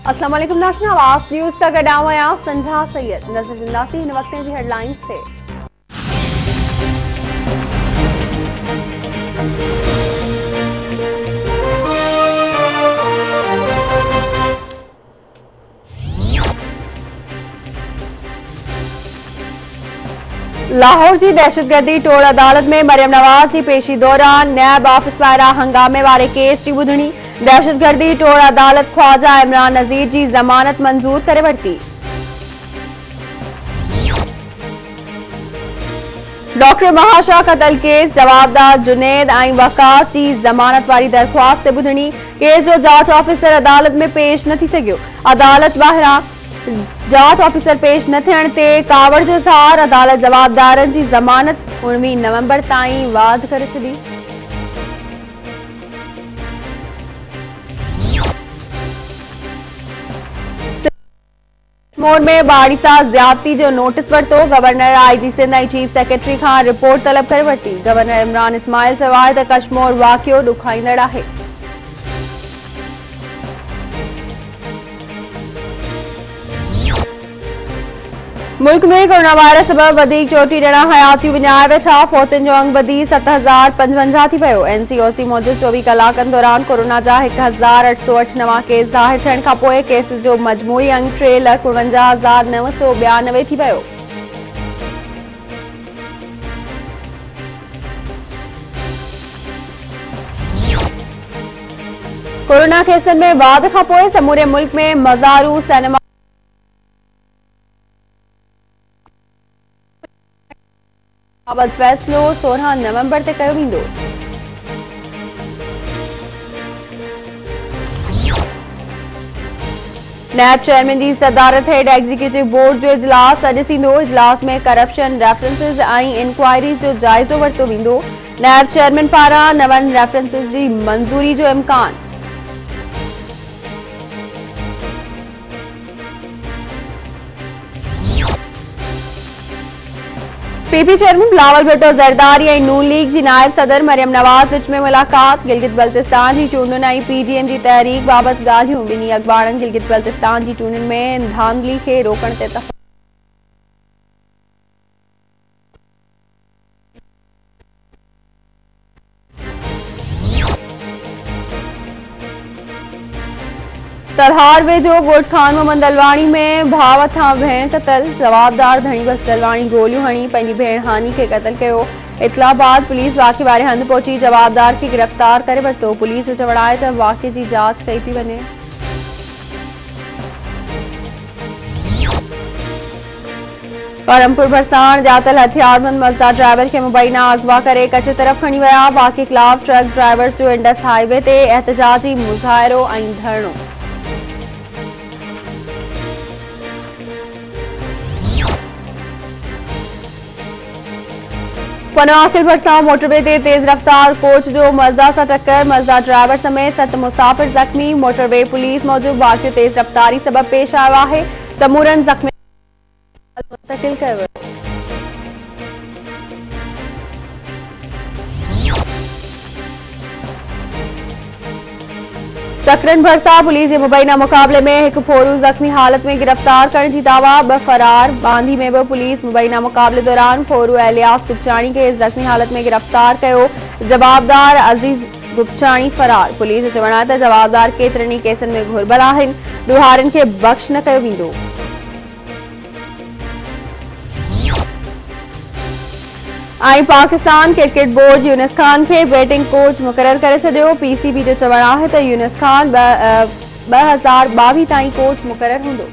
अस्सलाम वालेकुम नाज़रीन, आवाज़ न्यूज़ का गॾाम आहियां संझा सैयद। नज़र ॾींदासीं हिन वक़्त जी हेडलाइंस ते। लाहौर की दहशतगर्दी टोड़ अदालत में मरियम नवाज़ की पेशी दौरान नैब ऑफिस पारां हंगामे वारे केस की ॿुधणी। दहशतगर्दी टोड़ अदालत ख्वाजा इमरान नज़ीर की ज़मानत मंजूर करे वरिती। डॉक्टर महाशा कतल केस जवाबदार जुनैद ऐं वकास की जमानत वारी दरख्वास्त ते ॿुधणी। केस जो जांच ऑफिसर अदालत में पेश न थी सघियो। अदालत ॿाहिरां जांच ऑफिसर पेश न थियण ते कावड़ जो इज़हार। अदालत जवाबदारनि जी ज़मानत 19 नवंबर ताईं वाध करे छॾी। मोड़ में बाड़ी सां ज़्यादती जो नोटिस वरितो। गवर्नर आईजी सिंध ऐं चीफ सेक्रेटरी खां रिपोर्ट तलब करे वरिती। गवर्नर इमरान इस्माइल सवाइ त कश्मोर वाक़ियो ॾुखाईंदड़ आहे। मुल्क में कोरोना वायरस सबब वधीक 34 ॼणा हयातियूं विञाए वेठा। फौतुनि जो अंग वधी 7055 थी वियो। एनसीओसी मूजिबि 24 कलाकनि दौरान कोरोना जा 1808 नवां केस ज़ाहिर थियण खां पोइ केसिस जो मजमूई अंग 3,49,992 थी वियो। कोरोना केसनि में वाध खां पोइ समूरे मुल्क में मज़ारू सिनेमा बाबति फ़ैसिलो 16 नवंबर ते कयो वेंदो। नैब चेयरमैन की सदारत हेठ एग्जीक्यूटिव बोर्ड जो इजलास अॼु थींदो। इजलास में करप्शन रेफरेंसिस ऐं इंक्वायरीज़ जो जाइज़ो वरितो वेंदो। नैब चेयरमैन पारां नवनि रेफरेंसिस की मंजूरी जो इम्कान। पीपी चेयरमैन बिलावल भुट्टो ज़रदारी ऐं नून लीग की नायब सदर मरियम नवाज़ विच में मुलाकात। गिलगित बल्तिस्तान की चूंडुनि ऐं पीडीएम की तहरीक बाबति ॻाल्हियूं। ॿिन्ही अखबारनि गिलगित बल्तिस्तान की चूंडुनि में धांधली खे रोकण ते तलहार वेझो ॻोठ खान मोहम्मद दलवाणी में भाउ हथां भेण क़तल। जवाबदार धणी बख्श दलवाणी गोलियूं हणी पंहिंजी भेण हानी खे क़तल कयो। इतला बाद पुलिस वाक़े वारे हंधि पहुची जवाबदार खे गिरफ़्तार करे वरितो। पुलिस जो चवणु आहे त वाक़े जी जांच कई थी वञे। पालमपुर भरसाण जातल हथियारबंद मज़दा ड्राइवर खे मुबैना अगवा करे कच्छ तरफ़ खणी विया। वाक़े ख़िलाफ़ ट्रक ड्राइवर्स जो इंडस हाईवे ते एहतजाजी मुज़ाहिरो ऐं धरणो। पनवाखिल भरसां मोटरवे ते तेज रफ्तार कोच जो मज़दा सां टक्कर। मज़दा ड्राइवर समेत 7 मुसाफ़िर ज़ख्मी। मोटरवे पुलिस मूजिबि वाक़ियो तेज रफ्तारी सबब पेश आयो आहे। समूरनि ज़ख्मी मुंतक़िल कयो वियो। सकरन भरसां पुलिस जे मुबैना मुक़ाबले में हिकु फोरू ज़ख्मी हालत में गिरफ़्तार करण जी दावा। 2 फरार। बांदी में भी पुलिस मुबैना मुक़ाबले दौरान फोरू एलियास गुपचाणी के ज़ख्मी हालत में गिरफ़्तार कयो। जवाबदार अज़ीज़ गुपचाणी फरार। पुलिस जो चवणु आहे त जवाबदार केतिरनि केसनि में घुर्बल आहिनि। ॾुहारनि खे बख़्श न कयो वेंदो। पाकिस्तान क्रिकेट बोर्ड यूनिस खान के बैटिंग कोच मुक़रर करे छॾियो। पीसीबी जो चवणु आहे त यूनिस खान 2022 ताईं कोच मुक़रर हूंदो।